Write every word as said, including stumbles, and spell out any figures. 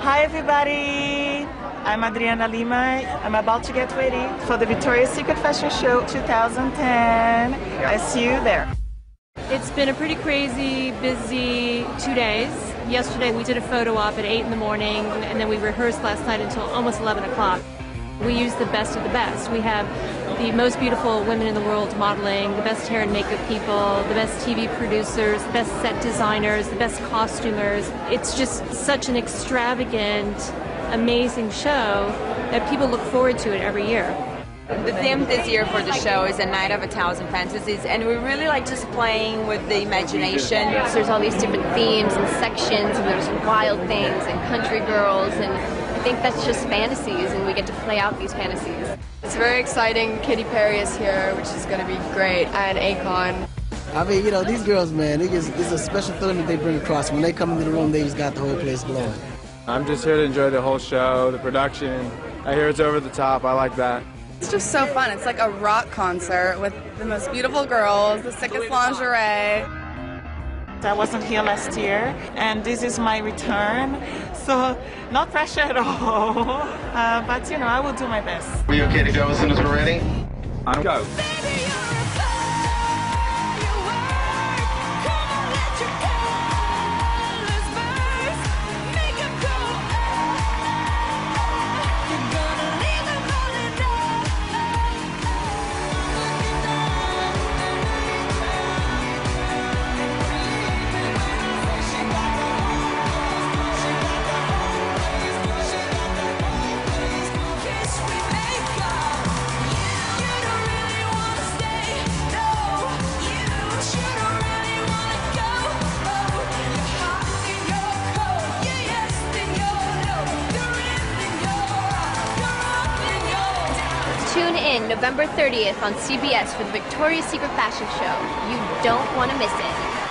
Hi everybody, I'm Adriana Lima. I'm about to get ready for the Victoria's Secret Fashion Show two thousand ten. I see you there. It's been a pretty crazy, busy two days. Yesterday we did a photo op at eight in the morning, and then we rehearsed last night until almost eleven o'clock. We use the best of the best. We have the most beautiful women in the world modeling, the best hair and makeup people, the best T V producers, the best set designers, the best costumers. It's just such an extravagant, amazing show that people look forward to it every year. The theme this year for the show is A Night of a Thousand Fantasies, and we really like just playing with the imagination. So there's all these different themes and sections, and there's wild things and country girls, and I think that's just fantasies, and we get to play out these fantasies. It's very exciting. Katy Perry is here, which is going to be great, and Akon. I mean, you know, these girls, man, it is, it's a special feeling that they bring across. When they come into the room, they just got the whole place glowing. I'm just here to enjoy the whole show, the production. I hear it's over the top. I like that. It's just so fun. It's like a rock concert with the most beautiful girls, the sickest lingerie. I wasn't here last year, and this is my return, so not pressure at all. Uh, but, you know, I will do my best. We okay to go as soon as we're ready? I'm go. Tune in November thirtieth on C B S for the Victoria's Secret Fashion Show. You don't want to miss it.